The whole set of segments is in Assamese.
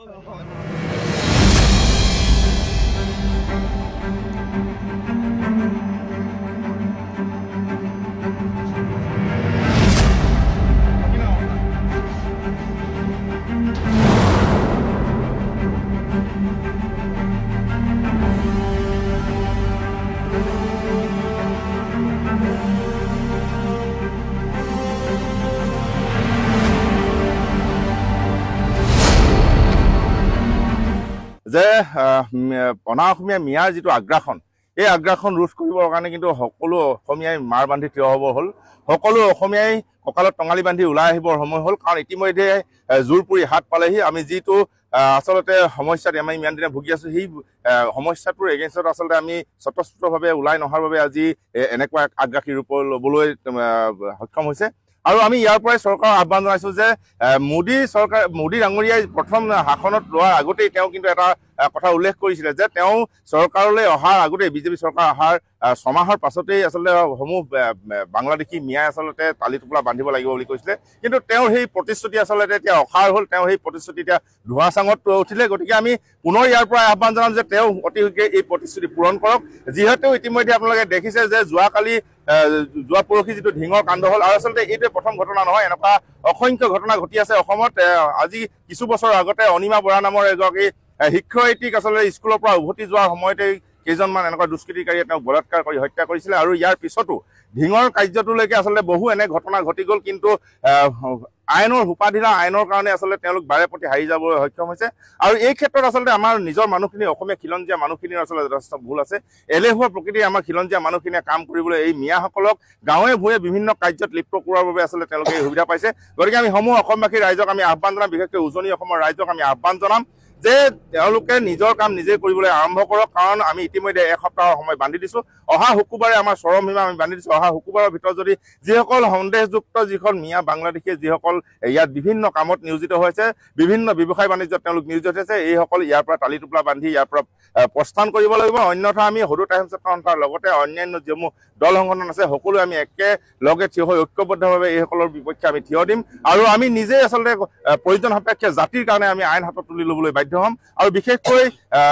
যে অনা অসমীয়া মিয়াৰ যিটো আগ্ৰাসন এই আগ্ৰাসন ৰোধ কৰিবৰ কাৰণে কিন্তু সকলো অসমীয়াই মাৰ বান্ধি থিয় হ'ব হ'ল সকলো অসমীয়াই কঁকালত টঙালি বান্ধি ওলাই আহিবৰ সময় হ'ল কাৰণ ইতিমধ্যে জোৰপুৰি হাত পালেহি আমি যিটো আচলতে সমস্যাত আমি ইমান দিনে ভুগি আছোঁ সেই সমস্যাটোৰ এগেইনষ্টত আচলতে আমি স্বতঃস্ফূৰ্তভাৱে ওলাই নহাৰ বাবে আজি এনেকুৱা আগ্ৰাসী ৰূপ ল'বলৈ সক্ষম হৈছে আৰু আমি ইয়াৰ পৰাই চৰকাৰৰ আহ্বান জনাইছোঁ যে মোদী ডাঙৰীয়াই প্ৰথম শাসনত লোৱাৰ আগতেই তেওঁ কিন্তু এটা কথা উল্লেখ কৰিছিলে যে তেওঁ চৰকাৰলৈ অহাৰ আগতেই বিজেপি চৰকাৰ অহাৰ ছমাহৰ পাছতেই আচলতে সমূহ বাংলাদেশী মিয়াই আচলতে তালি টোপোলা বান্ধিব লাগিব বুলি কৈছিলে কিন্তু তেওঁৰ সেই প্ৰতিশ্ৰুতি আচলতে এতিয়া অসাৰ হ'ল তেওঁ সেই প্ৰতিশ্ৰুতি এতিয়া ধোঁৱা চাঙত উঠিলে গতিকে আমি পুনৰ ইয়াৰ পৰা আহ্বান জনাম যে তেওঁ অতি শীঘ্ৰে এই প্ৰতিশ্ৰুতি পূৰণ কৰক যিহেতু ইতিমধ্যে আপোনালোকে দেখিছে যে যোৱা পৰহি যিটো ঢিঙৰ কাণ্ড হ'ল আৰু আচলতে এইটোৱে প্ৰথম ঘটনা নহয় এনেকুৱা অসংখ্য ঘটনা ঘটি আছে অসমত আজি কিছু বছৰ আগতে অনিমা বৰা নামৰ এগৰাকী শিক্ষয়িত্ৰীক আচলতে স্কুলৰ পৰা উভতি যোৱাৰ সময়তেই কেইজনমান এনেকুৱা দুষ্কৃতিকাৰীয়ে তেওঁক বলাৎকাৰ কৰি হত্যা কৰিছিলে আৰু ইয়াৰ পিছতো ঢিঙৰ কাৰ্যটোলৈকে আচলতে বহু এনে ঘটনা ঘটি গ'ল কিন্তু আইনৰ উপাধিৰা আইনৰ কাৰণে আচলতে তেওঁলোক বাৰে প্ৰতি হাৰি যাবলৈ সক্ষম হৈছে আৰু এই ক্ষেত্ৰত আচলতে আমাৰ নিজৰ মানুহখিনি অসমীয়া খিলঞ্জীয়া মানুহখিনিৰ আচলতে যথেষ্ট ভুল আছে এলেহুৱা প্ৰকৃতিৰ আমাৰ খিলঞ্জীয়া মানুহখিনিয়ে কাম কৰিবলৈ এই মিয়াসকলক গাঁৱে ভূঞে বিভিন্ন কাৰ্যত লিপ্ত কৰোৱাৰ বাবে আচলতে তেওঁলোকে এই সুবিধা পাইছে গতিকে আমি সমূহ অসমবাসী ৰাইজক আমি আহ্বান জনাম বিশেষকৈ উজনি অসমৰ ৰাইজক আমি আহ্বান জনাম যে তেওঁলোকে নিজৰ কাম নিজে কৰিবলৈ আৰম্ভ কৰক কাৰণ আমি ইতিমধ্যে এসপ্তাহৰ সময় বান্ধি দিছোঁ অহা শুকুৰবাৰে আমাৰ চৰম সীমা আমি বান্ধি দিছোঁ অহা শুকুৰবাৰৰ ভিতৰত যদি যিসকল সন্দেহযুক্ত যিখন মিয়া বাংলাদেশীয়ে যিসকল ইয়াত বিভিন্ন কামত নিয়োজিত হৈছে বিভিন্ন ব্যৱসায় বাণিজ্যত তেওঁলোক নিয়োজিত হৈছে এইসকল ইয়াৰ পৰা তালি টোপোলা বান্ধি ইয়াৰ পৰা প্ৰস্থান কৰিব লাগিব অন্যথা আমি সদৌ টাইমছ সন্থাৰ লগতে অন্যান্য যিসমূহ দল সংগঠন আছে সকলোৱে আমি একেলগে থিয় হৈ ঐক্যবদ্ধভাৱে এইসকলৰ বিপক্ষে আমি থিয় দিম আৰু আমি নিজেই আচলতে প্ৰয়োজন সাপেক্ষে জাতিৰ কাৰণে আমি আইন হাতত তুলি ল'বলৈ বাধ্য হ'ম আৰু বিশেষকৈ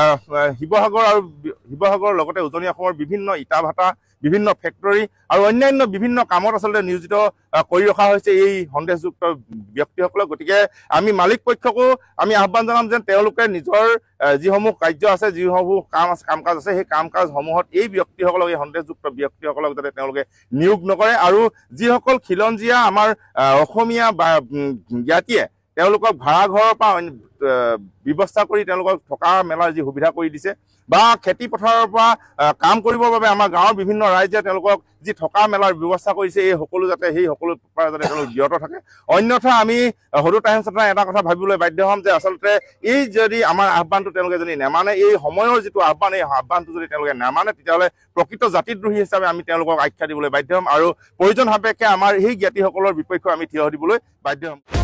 শিৱসাগৰৰ লগতে উজনি অসমৰ বিভিন্ন ইটা ভাটা বিভিন্ন ফেক্টৰী আৰু অন্যান্য বিভিন্ন কামত আচলতে নিয়োজিত কৰি ৰখা হৈছে এই সন্দেহযুক্ত ব্যক্তিসকলক গতিকে আমি মালিক পক্ষকো আমি আহ্বান জনাম যে তেওঁলোকে নিজৰ যিসমূহ কাৰ্য আছে যিসমূহ কাম কাজ আছে সেই কাম কাজসমূহত এই ব্যক্তিসকলক এই সন্দেহযুক্ত ব্যক্তিসকলক যাতে তেওঁলোকে নিয়োগ নকৰে আৰু যিসকল খিলঞ্জীয়া আমাৰ অসমীয়া বা জ্ঞাতিয়ে তেওঁলোকক ভাড়াঘৰৰ পৰা ব্যৱস্থা কৰি তেওঁলোকক থকা মেলাৰ যি সুবিধা কৰি দিছে বা খেতি পথাৰৰ পৰা কাম কৰিবৰ বাবে আমাৰ গাঁৱৰ বিভিন্ন ৰাইজে তেওঁলোকক যি থকা মেলাৰ ব্যৱস্থা কৰিছে এই সকলো যাতে সেই সকলো পৰা যাতে তেওঁলোক বিৰত থাকে অন্যথা আমি সদৌ টাইমছ এটা কথা ভাবিবলৈ বাধ্য হ'ম যে আচলতে এই যদি আমাৰ আহ্বানটো তেওঁলোকে যদি নেমানে এই সময়ৰ যিটো আহ্বান এই আহ্বানটো যদি তেওঁলোকে নেমানে তেতিয়াহ'লে প্ৰকৃত জাতিদ্ৰোহী হিচাপে আমি তেওঁলোকক আখ্যা দিবলৈ বাধ্য হ'ম আৰু প্ৰয়োজন সাপেক্ষে আমাৰ সেই জ্ঞাতিসকলৰ বিপক্ষে আমি থিয় দিবলৈ বাধ্য হ'ম